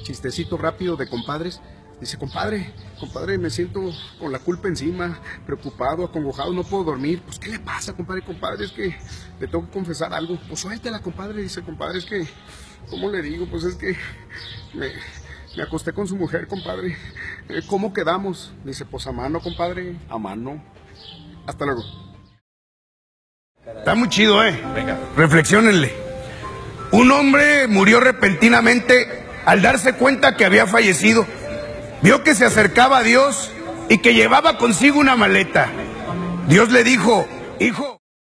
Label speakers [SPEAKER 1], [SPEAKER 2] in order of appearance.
[SPEAKER 1] chistecito rápido de compadres. Dice, compadre, me siento con la culpa encima, preocupado, acongojado, no puedo dormir. Pues, ¿qué le pasa, compadre? Compadre, es que le tengo que confesar algo. Pues, suéltela, compadre. Dice, compadre, es que, ¿cómo le digo? Pues, es que me acosté con su mujer, compadre. ¿Cómo quedamos? Dice, pues, a mano, compadre, a mano. Hasta luego.
[SPEAKER 2] Está muy chido,
[SPEAKER 3] Venga.
[SPEAKER 2] Reflexiónenle. Un hombre murió repentinamente al darse cuenta que había fallecido. Vio que se acercaba a Dios y que llevaba consigo una maleta. Dios le dijo, hijo.